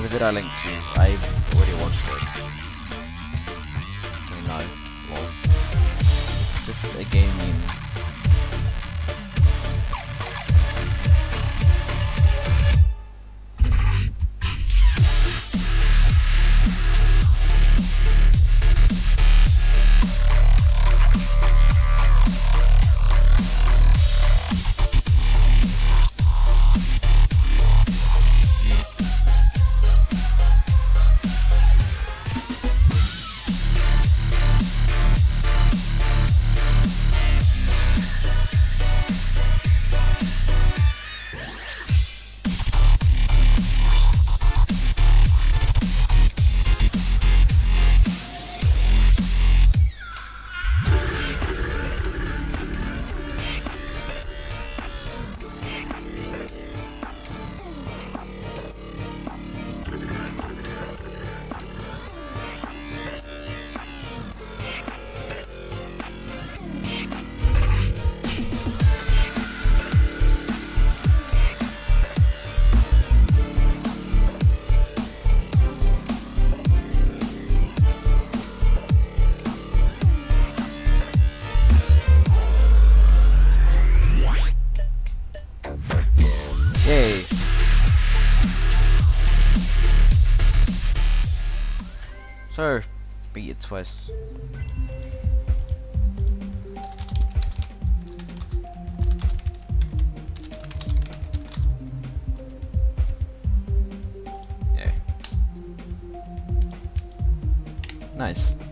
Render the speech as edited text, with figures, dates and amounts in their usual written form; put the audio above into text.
Who did I link to? I already watched it. No. Well, it's just a game meme. Yay! So, beat it twice. Yeah. Nice.